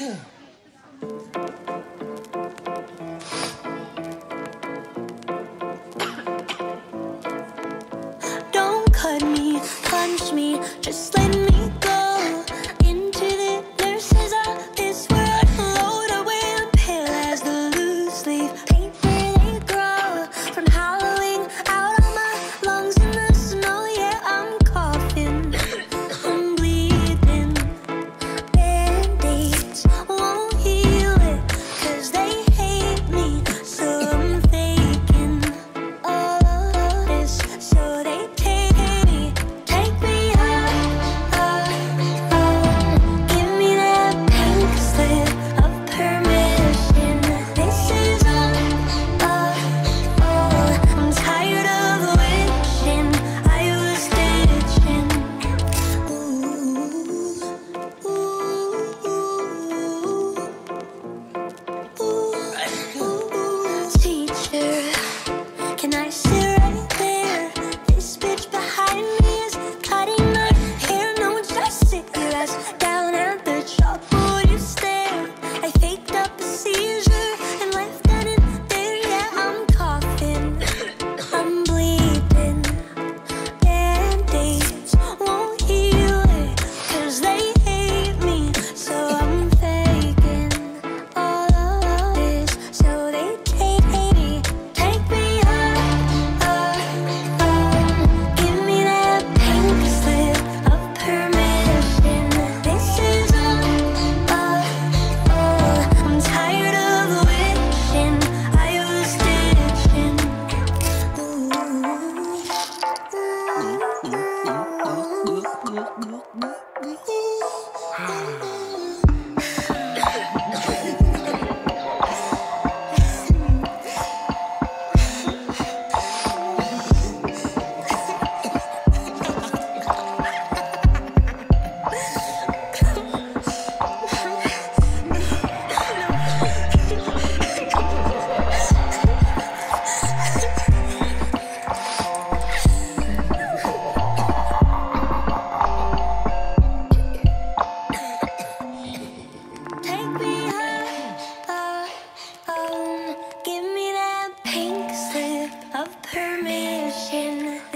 Don't cut me, punch me, just let me go into the nurse's office where I float away. I'm pale as the loose leaf paper they grow from howling out of my lungs in the snow. Yeah, I'm coughing, I'm bleeding. Band-aids won't heal it, 'cause they hate me, so I'm faking all of this, so they take me high, give me that pink slip of permission. This is all, I'm tired of wishing I was ditching. Teacher, can I sit right there? This bitch behind me is cutting my hair. No, just sit your ass down at the chalkboard. You stare. I faked up a seizure and left that in there. Yeah, I'm coughing, I'm bleeding. Band-aids won't heal it, 'cause they hate me, so I'm faking all of this, so they take me high, give me that pink slip of permission. This is all, I'm tired of wishing I was ditching. Take me high, give me that pink slip of permission.